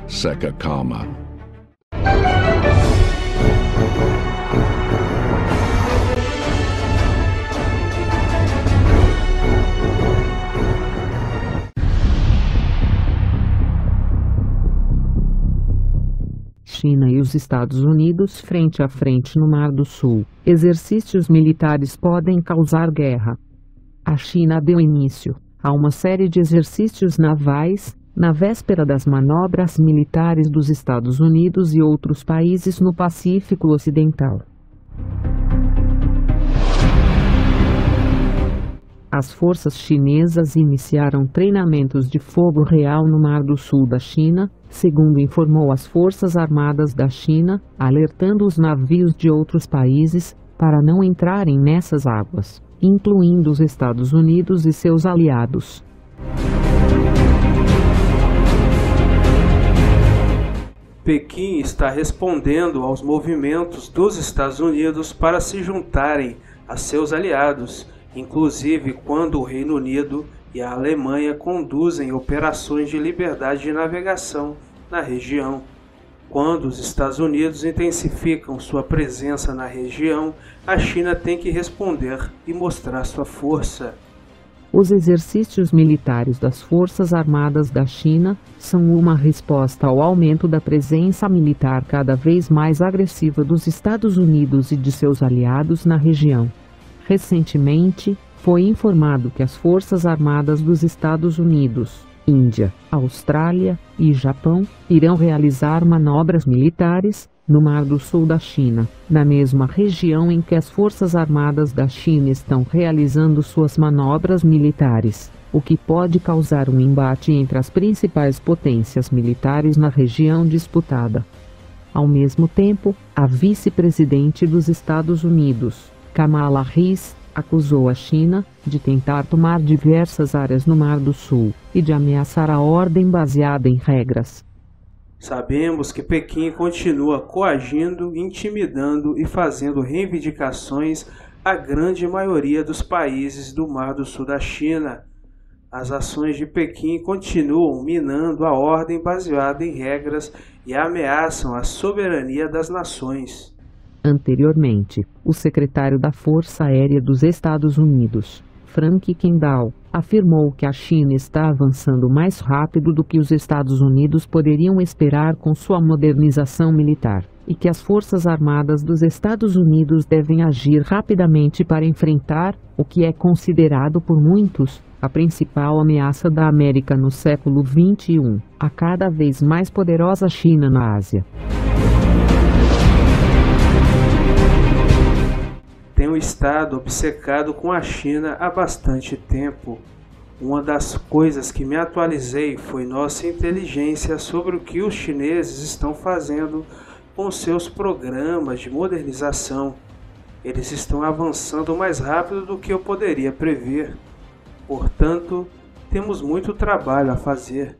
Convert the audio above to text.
Seca Calma. China e os Estados Unidos frente a frente no Mar do Sul. Exercícios militares podem causar guerra. A China deu início a uma série de exercícios navais na véspera das manobras militares dos Estados Unidos e outros países no Pacífico Ocidental. As forças chinesas iniciaram treinamentos de fogo real no Mar do Sul da China, segundo informou as Forças Armadas da China, alertando os navios de outros países para não entrarem nessas águas, incluindo os Estados Unidos e seus aliados. Pequim está respondendo aos movimentos dos Estados Unidos para se juntarem a seus aliados, inclusive quando o Reino Unido e a Alemanha conduzem operações de liberdade de navegação na região. Quando os Estados Unidos intensificam sua presença na região, a China tem que responder e mostrar sua força. Os exercícios militares das Forças Armadas da China são uma resposta ao aumento da presença militar cada vez mais agressiva dos Estados Unidos e de seus aliados na região. Recentemente, foi informado que as Forças Armadas dos Estados Unidos, Índia, Austrália e Japão irão realizar manobras militares no Mar do Sul da China, na mesma região em que as Forças Armadas da China estão realizando suas manobras militares, o que pode causar um embate entre as principais potências militares na região disputada. Ao mesmo tempo, a vice-presidente dos Estados Unidos, Kamala Harris, acusou a China de tentar tomar diversas áreas no Mar do Sul e de ameaçar a ordem baseada em regras. Sabemos que Pequim continua coagindo, intimidando e fazendo reivindicações à grande maioria dos países do Mar do Sul da China. As ações de Pequim continuam minando a ordem baseada em regras e ameaçam a soberania das nações. Anteriormente, o secretário da Força Aérea dos Estados Unidos, Frank Kendall, afirmou que a China está avançando mais rápido do que os Estados Unidos poderiam esperar com sua modernização militar, e que as Forças Armadas dos Estados Unidos devem agir rapidamente para enfrentar o que é considerado por muitos a principal ameaça da América no século XXI, a cada vez mais poderosa China na Ásia. Tenho estado obcecado com a China há bastante tempo. Uma das coisas que me atualizei foi nossa inteligência sobre o que os chineses estão fazendo com seus programas de modernização. Eles estão avançando mais rápido do que eu poderia prever. Portanto, temos muito trabalho a fazer.